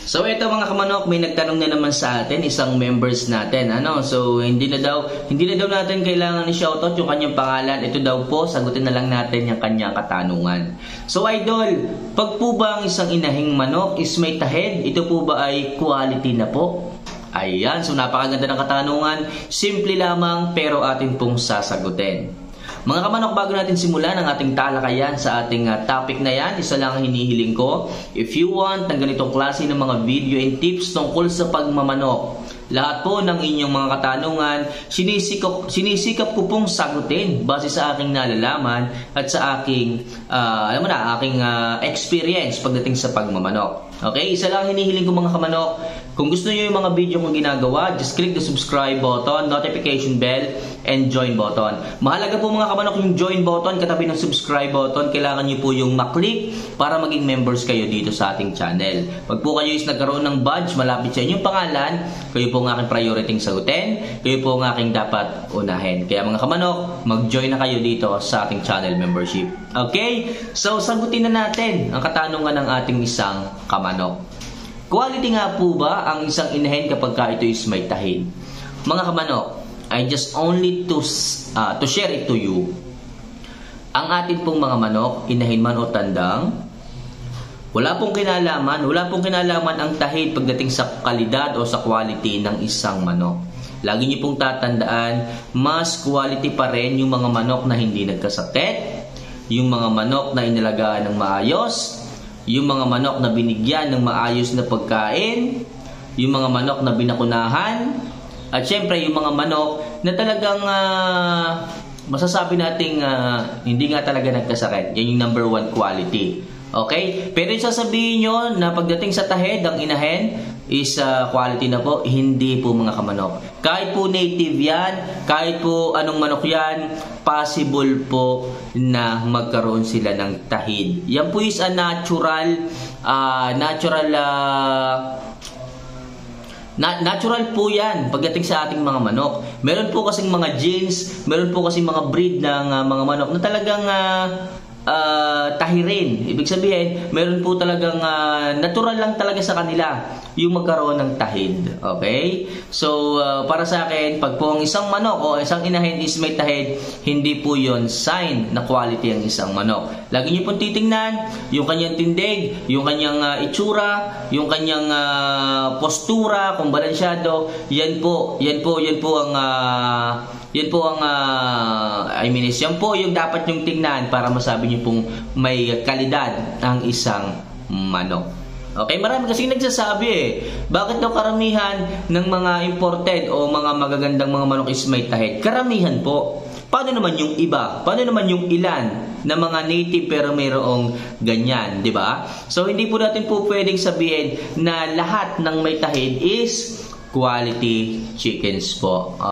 So ito mga kamanok, may nagtanong na naman sa atin, isang members natin, So hindi na daw natin kailangan i-shoutout yung kanyang pangalan. Ito daw po, sagutin na lang natin yung kanyang katanungan. So idol, pag po ba ang isang inahing manok is may tahid, ito po ba ay quality na po? Ayan, so napakaganda ng katanungan. Simple lamang pero atin pong sasagutin. Mga kamanok, bago natin simulan ang ating talakayan sa ating topic na yan, isa lang ang hinihiling ko. If you want ng ganitong klase ng mga video and tips tungkol sa pagmamanok, lahat po ng inyong mga katanungan, sinisikap ko pong sagutin base sa aking nalalaman at sa aking, aking experience pagdating sa pagmamanok. Okay, isa lang hinihiling ko mga kamanok. Kung gusto niyo yung mga video kong ginagawa, just click the subscribe button, notification bell, and join button. Mahalaga po mga kamanok yung join button katabi ng subscribe button. Kailangan niyo po yung maklik para maging members kayo dito sa ating channel. Pag po kayo is nagkaroon ng badge, malapit sa inyong pangalan, kayo po ang aking priority sagutin, kayo po ang aking dapat unahin. Kaya mga kamanok, mag-join na kayo dito sa ating channel membership. Okay? So, sagutin na natin ang katanungan ng ating isang kamanok. Quality nga po ba ang isang inahin kapag ito is may tahid? Mga kamanok, I just only to share it to you. Ang atin pong mga manok, inahin man o tandang, wala pong kinalaman ang tahid pagdating sa kalidad o sa quality ng isang manok. Lagi niyo pong tatandaan, mas quality pa rin yung mga manok na hindi nagkasakit, yung mga manok na inalagaan ng maayos, yung mga manok na binigyan ng maayos na pagkain, yung mga manok na binakunahan, at syempre yung mga manok na talagang masasabi nating hindi nga talaga nagkasakit. Yan yung number 1 quality. Okay? Pero yung sasabihin nyo na pagdating sa tahid, ang inahin is quality na po, hindi po mga kamanok. Kahit po native yan, kahit po anong manok yan, possible po na magkaroon sila ng tahid. Yan po is a natural po yan pagdating sa ating mga manok. Meron po kasing mga genes, meron po kasing mga breed ng mga manok na talagang tahirin. Ibig sabihin, meron po talagang natural lang talaga sa kanila yung magkaroon ng tahid. Okay? So, para sa akin, pag po ang isang manok o isang inahin is may tahid, hindi po yon sign na quality ang isang manok. Lagi niyo pong titingnan yung kanyang tindig, yung kanyang itsura, yung kanyang postura, kung balansyado. Yan po yung dapat nyong tingnan para masabi nyo pong may kalidad ang isang manok. Okay, marami kasing nagsasabi bakit daw karamihan ng mga imported o mga magagandang mga manok is may tahid? Karamihan po. Paano naman yung iba? Paano naman yung ilan na mga native pero mayroong ganyan, di ba? So hindi po natin po pwedeng sabihin na lahat ng may tahid is quality chickens po.